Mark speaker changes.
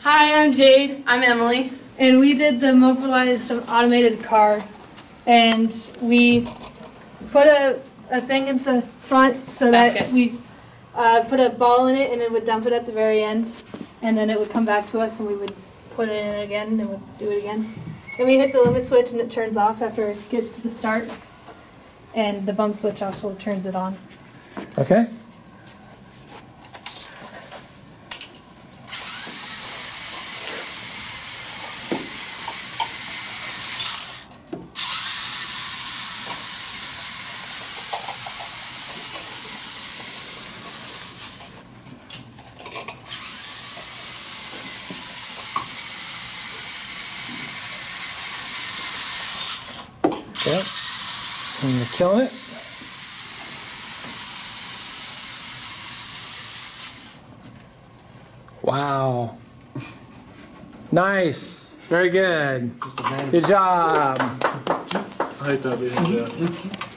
Speaker 1: Hi, I'm Jade.
Speaker 2: I'm Emily.
Speaker 1: And we did the mobilized automated car. And we put a thing at the front so that we put a ball in it and it would dump it at the very end. And then it would come back to us and we would put it in again and it would do it again. Then we hit the limit switch and it turns off after it gets to the start. And the bump switch also turns it on.
Speaker 3: Okay. Yep, and you're killing it. Wow. Nice. Very good. Good job.
Speaker 4: I hate that.